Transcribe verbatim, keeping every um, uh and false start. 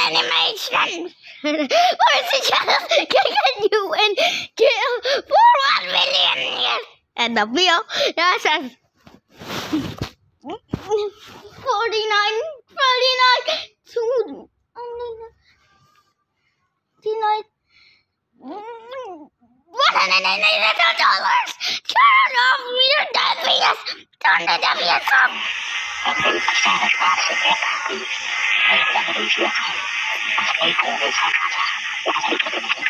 animation. Where's the channel? Can you win? Kill for one million. Yes. And the bill that says forty-nine, forty-nine, two, forty-nine, one hundred eighty-two dollars. Turn off your W S. Turn the W S off. I